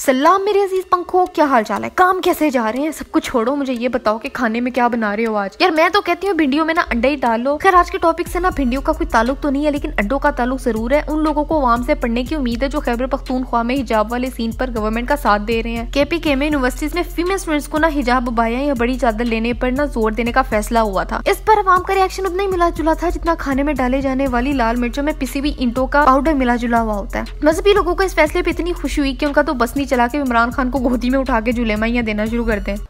सलाम मेरे अजीज पंखों, क्या हाल चाल है, काम कैसे जा रहे हैं। सब कुछ छोड़ो, मुझे ये बताओ कि खाने में क्या बना रहे हो आज। यार मैं तो कहती हूँ भिंडियों में ना अंडा ही डाल लो। खैर आज के टॉपिक से ना भिंडियों का कोई ताल्लुक तो नहीं है, लेकिन अंडों का ताल्लुक जरूर है। उन लोगों को आवाम से पढ़ने की उम्मीद है जो खैबर पख्तूनख्वा में हिजाब वाले सीन पर गवर्नमेंट का साथ दे रहे हैं। KPK में यूनिवर्सिटीज में फीमेल स्टूडेंट्स को ना हिजाब अबाया या बड़ी चादर लेने पर ना जोर देने का फैसला हुआ था। इस पर अवाम का रिएक्शन उतना ही मिला जुला था जितना खाने में डाले जाने वाली लाल मिर्चों में पिसी हुई ईंटों का पाउडर मिला जुला हुआ होता है। मजहबी लोगों को इस फैसले पे इतनी खुशी हुई कि उनका तो बस नहीं चला के इमरान खान को गोदी में उठा के जुलेमाइयां देना शुरू कर दें।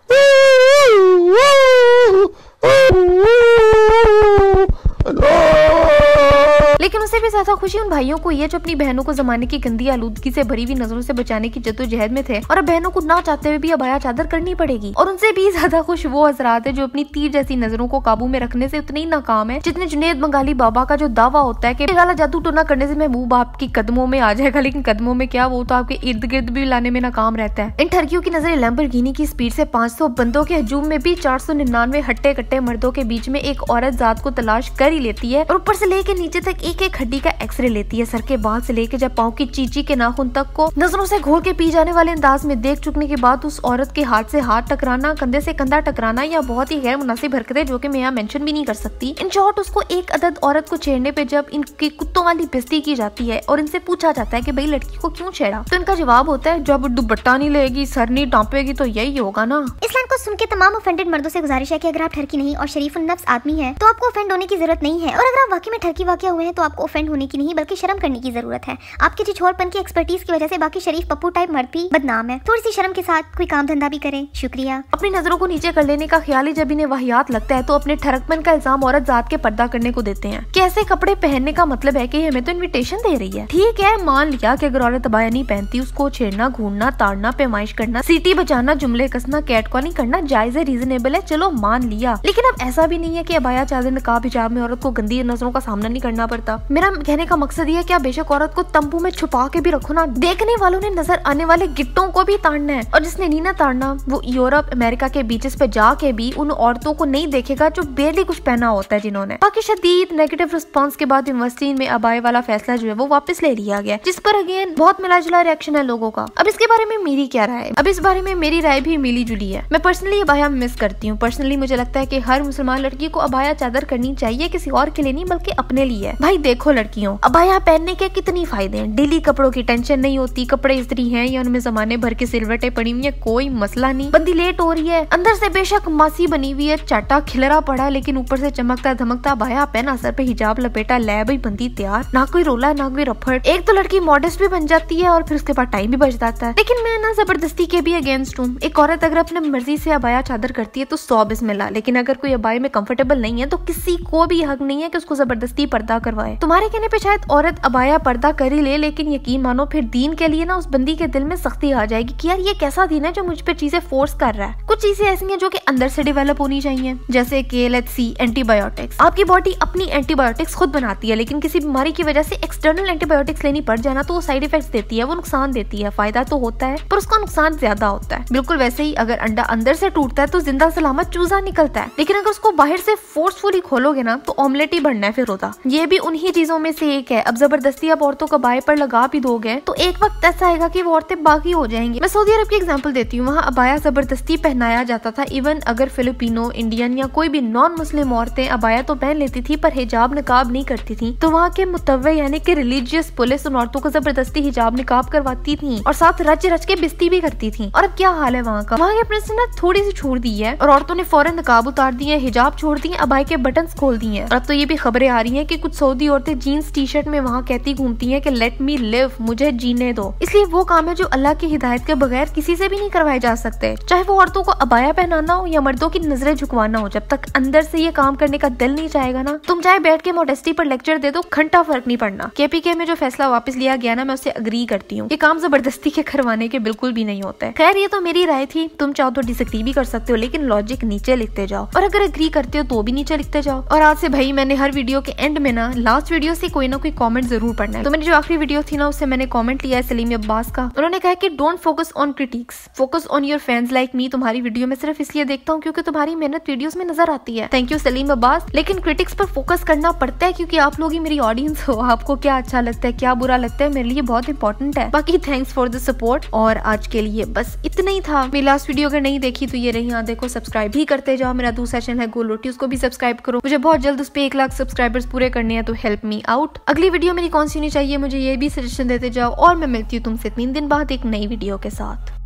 लेकिन उससे भी ज्यादा खुशी उन भाइयों को ये जो अपनी बहनों को जमाने की गंदी आलूदगी से भरी हुई नजरों से बचाने की जद्दोजहद में थे और अब बहनों को ना चाहते हुए भी अबाया चादर करनी पड़ेगी। और उनसे भी ज्यादा खुश वो हजरात है जो अपनी तीर जैसी नजरों को काबू में रखने से उतने ही नाकाम है जितने जुनेद बंगाली बाबा का जो दावा होता है कि गाला जादू टोना करने से महबूब आपकी कदमों में आ जाएगा, लेकिन कदमों में क्या, वो तो आपके इर्द गिर्द भी लाने में नाकाम रहता है। इन ठरकियों की नजर लैम्बोर्गिनी की स्पीड से 500 बंदों के हजूम में भी 499 हट्टे कट्टे मर्दों के बीच में एक औरत जात को तलाश कर ही लेती है और ऊपर से लेके नीचे तक एक एक हड्डी का एक्सरे लेती है। सर के बाल से लेके जब पाँव की चीची के नाखून तक को नजरों से घोल के पी जाने वाले अंदाज में देख चुकने के बाद उस औरत के हाथ से हाथ टकराना, कंधे से कंधा टकराना या बहुत ही गैर मुनासिब हरकतें जो कि मैं यहाँ मेंशन भी नहीं कर सकती। इन शॉर्ट उसको एक अदद औरत को छेड़ने पे जब इनकी कुत्तों वाली बेइज्जती की जाती है और इनसे पूछा जाता है कि भाई लड़की को क्यों छेड़ा, तो इनका जवाब होता है जब दुपट्टा नहीं लेगी, सर नहीं टाँपेगी तो यही होगा ना। इस लाइन को सुन के तमाम ऑफेंडेड मर्दों से गुजारिश है कि अगर आप ठरकी नहीं और शरीफुल नफ्स आदमी है तो आपको ऑफेंड होने की जरूरत नहीं है, और अगर आप वाकई में ठरकी वाक़या हुए हैं तो आपको ऑफेंड होने की नहीं बल्कि शर्म करने की जरूरत है। आपके छिछोरपन की एक्सपर्टीज की वजह से बाकी शरीफ पप्पू टाइप मर्द भी बदनाम है। थोड़ी सी शर्म के साथ कोई काम धंधा भी करें। शुक्रिया। अपनी नजरों को नीचे कर लेने का ख्याल ही जब इन्हें वाहियात लगता है तो अपने ठरकपन का इल्जाम औरत जात के पर्दा करने को देते हैं कि ऐसे कपड़े पहनने का मतलब है कि हमें तो इन्विटेशन दे रही है। ठीक है, मान लिया कि अगर औरत अबाया नहीं पहनती उसको छेड़ना, घूरना, ताड़ना, पैमाइश करना, सीटी बजाना, जुमले कसना, कैटकॉलिंग करना जायज है, रीजनेबल है, चलो मान लिया। लेकिन अब ऐसा भी नहीं है कि अबाया चादर नकाब हिजाब में औरत को गंदी नजरों का सामना नहीं करना पड़ता। मेरा कहने का मकसद ये क्या बेशक औरत को तंबू में छुपा के भी रखो ना, देखने वालों ने नजर आने वाले गिट्टों को भी ताड़ना है, और जिसने नहीं ना ताड़ना वो यूरोप अमेरिका के बीचेस पे जाके भी उन औरतों को नहीं देखेगा जो बेरली कुछ पहना होता है जिन्होंने। बाकी शदीद नेगेटिव रिस्पांस के बाद यूनिवर्सिटी में अबाए वाला फैसला जो है वो वापस ले लिया गया, जिस पर अगेन बहुत मिला जुला रिएक्शन है लोगों का। अब इसके बारे में मेरी क्या राय है? अब इस बारे में मेरी राय भी मिली जुली है। मैं पर्सनली अबाया मिस करती हूँ। पर्सनली मुझे लगता है कि हर मुसलमान लड़की को अबाया चादर करनी चाहिए, किसी और के लिए नहीं बल्कि अपने लिए। भाई देखो लड़कियों, अबाया पहनने के कितनी फायदे हैं। डेली कपड़ों की टेंशन नहीं होती, कपड़े इस्त्री हैं या उनमें जमाने भर के सिलवटें पड़ी हुई है, कोई मसला नहीं। बंदी लेट हो रही है, अंदर से बेशक मासी बनी हुई है, चाटा खिलरा पड़ा, लेकिन ऊपर से चमकता धमकता अबाया पहना, सर पे हिजाब लपेटा, लै भाई बंदी तैयार, ना कोई रोला ना कोई रफड़। एक तो लड़की मॉडेस्ट भी बन जाती है और फिर उसके बाद टाइम भी बच जाता है। लेकिन मैं ना जबरदस्ती के भी अगेंस्ट हूँ। एक औरत अगर अपने मर्जी से अबाया चादर करती है तो 100 बिस्मिल्लाह, लेकिन अगर कोई अबाया में कंफर्टेबल नहीं है तो किसी को भी हक नहीं है कि उसको जबरदस्ती पर्दा करवाए। तुम्हारे कहने पे शायद औरत अबाया पर्दा कर ही ले, लेकिन यकीन मानो फिर दीन के लिए ना उस बंदी के दिल में सख्ती आ जाएगी कि यार ये कैसा दीन है जो मुझ पे चीजें फोर्स कर रहा है। कुछ चीजें ऐसी हैं जो कि अंदर से डेवलप होनी चाहिए, जैसे कि लेट्स सी एंटीबायोटिक्स। आपकी बॉडी अपनी एंटीबायोटिक्स खुद बनाती है, लेकिन किसी बीमारी की वजह से एक्सटर्नल एंटीबायोटिक्स लेनी पड़ जाना तो वो साइड इफेक्ट्स देती है, वो नुकसान देती है। फायदा तो होता है पर उसका नुकसान ज्यादा होता है। बिल्कुल वैसे ही अगर अंडा अंदर से टूटता है तो जिंदा सलामत चूजा निकलता है, लेकिन अगर उसको बाहर से फोर्सफुली खोलोगे ना तो ऑमलेट ही बनना है फिर होता। ये भी उन्हीं चीजों में से एक है। अब जबरदस्ती आप औरतों को अबाया पर लगा भी दोगे तो एक वक्त ऐसा आएगा कि वो औरतें बाकी हो जाएंगी। मैं सऊदी अरब की एग्जांपल देती हूँ, वहाँ अबाया जबरदस्ती पहनाया जाता था। इवन अगर फिलिपिनो, इंडियन या कोई भी नॉन मुस्लिम औरतें अबाया तो पहन लेती थी पर हिजाब निकाब नहीं करती थी, तो वहाँ के मुतव्वे यानी कि रिलीजियस पुलिस उन औरतों को जबरदस्ती हिजाब निकाब करवाती थी और साथ रच रच के बिस्ती भी करती थी। और अब क्या हाल है वहाँ का? वहाँ के प्रिंस ने थोड़ी सी छोड़ दी है और औरतों ने फौरन निकाब उतार दिए, हिजाब छोड़ दिए, अबाया के बटन खोल दिए। और अब तो ये भी खबरें आ रही है कि कुछ सऊदी औरतें जीन्स टी शर्ट में वहाँ कहती घूमती है कि लेट मी लिव, मुझे जीने दो। इसलिए वो काम है जो अल्लाह की हिदायत के बगैर किसी से भी नहीं करवाए जा सकते, चाहे वो औरतों को अबाया पहनाना हो या मर्दों की नजरें झुकवाना हो। जब तक अंदर से ये काम करने का दिल नहीं चाहेगा ना, तुम चाहे बैठ के मॉडेस्टी पर लेक्चर दे दो, घंटा फर्क नहीं पड़ना। KPK में जो फैसला वापस लिया गया ना, मैं उससे अग्री करती हूँ। ये काम जबरदस्ती के करवाने के बिल्कुल भी नहीं होता है। खैर ये तो मेरी राय थी, तुम चाहो तो डिसएग्री भी कर सकते हो, लेकिन लॉजिक नीचे लिखते जाओ, और अगर अग्री करते हो तो भी नीचे लिखते जाओ। और आज से भाई मैंने हर वीडियो के एंड में ना, लास्ट वीडियो से कोई ना कोई कमेंट जरूर पढ़ना है। तो मेरी जो आखिरी वीडियो थी ना, उससे मैंने कमेंट लिया है सलीम अब्बास का। उन्होंने कहा कि don't focus on critics, focus on your fans like me. तुम्हारी वीडियो में सिर्फ इसलिए देखता हूँ क्योंकि तुम्हारी मेहनत वीडियोस में नजर आती है। Thank you Saleem Abbas. लेकिन क्रिटिक्स पर फोकस करना पड़ता है क्योंकि आप लोग ही मेरी ऑडियंस हो। आपको क्या अच्छा लगता है, क्या बुरा लगता है, मेरे लिए बहुत इंपॉर्टेंट है। बाकी थैंक्स फॉर द सपोर्ट। और आज के लिए बस इतना ही था। मेरी लास्ट वीडियो अगर नहीं देखी तो ये रही, यहाँ देखो, सब्सक्राइब भी करते जाओ। मेरा दूसरा चैनल है गोलोटी, उसको भी सब्सक्राइब करो। मुझे बहुत जल्द उस पे 1 लाख सब्सक्राइबर्स पूरे करने हैं, तो हेल्प मी आउट। अगली वीडियो मेरी कौन सी होनी चाहिए मुझे ये भी सजेशन देते जाओ। और मैं मिलती हूँ तुमसे 3 दिन बाद एक नई वीडियो के साथ।